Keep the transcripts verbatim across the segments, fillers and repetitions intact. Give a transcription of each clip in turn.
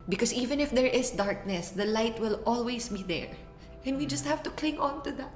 Because even if there is darkness, the light will always be there. And we just have to cling on to that.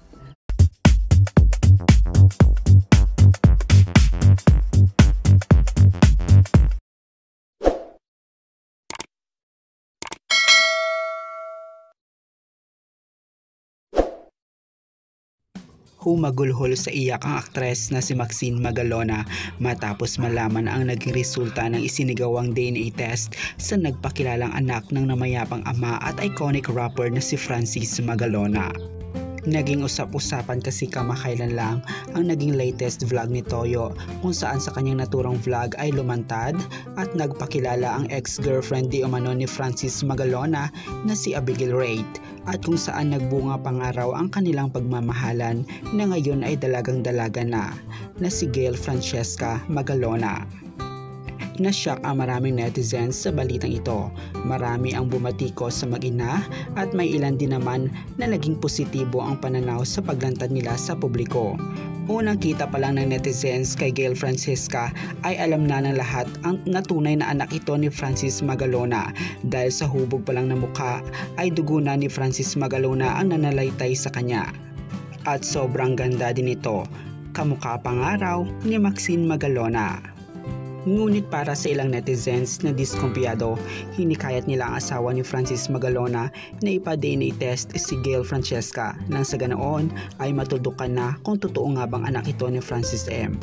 Humagulhol sa iyak ang aktres na si Maxine Magalona matapos malaman ang naging resulta ng isinigawang D N A test sa nagpakilalang anak ng namayapang ama at iconic rapper na si Francis Magalona. Naging usap-usapan kasi kamakailan lang ang naging latest vlog ni Toyo kung saan sa kanyang naturang vlog ay lumantad at nagpakilala ang ex-girlfriend di umano ni Francis Magalona na si Abigail Reid at kung saan nagbunga pangaraw ang kanilang pagmamahalan na ngayon ay dalagang-dalaga na na si Gail Francesca Magalona. Nasyak ang maraming netizens sa balitang ito. Marami ang bumatiko sa mag-ina at may ilan din naman na naging positibo ang pananaw sa paglantad nila sa publiko. Unang kita pa lang ng netizens kay Gail Francesca ay alam na ng lahat ang natunay na anak ito ni Francis Magalona dahil sa hubog pa lang na mukha ay dugo na ni Francis Magalona ang nanalaytay sa kanya. At sobrang ganda din ito, kamukha pangaraw ni Maxine Magalona. Ngunit para sa ilang netizens na diskumpiyado, hinikayat nila ang asawa ni Francis Magalona na ipa-D N A test si Gail Francesca nang sa ganoon ay matuldukan na kung totoo nga bang anak ito ni Francis M.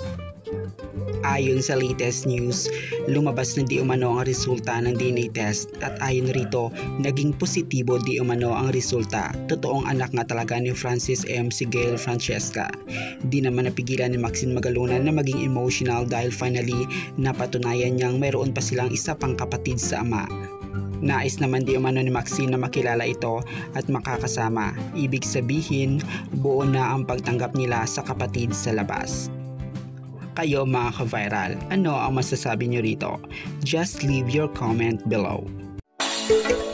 Ayon sa latest news, lumabas na di umano ang resulta ng D N A test at ayon rito, naging positibo di umano ang resulta. Totoong anak nga talaga ni Francis M si Gail Francesca. Di naman napigilan ni Maxine Magalona na maging emotional dahil finally napatunayan niyang mayroon pa silang isa pang kapatid sa ama. Nais naman di umano ni Maxine na makilala ito at makakasama. Ibig sabihin, buo na ang pagtanggap nila sa kapatid sa labas. Kayo mga ka-viral, ano ang masasabi nyo rito? Just leave your comment below.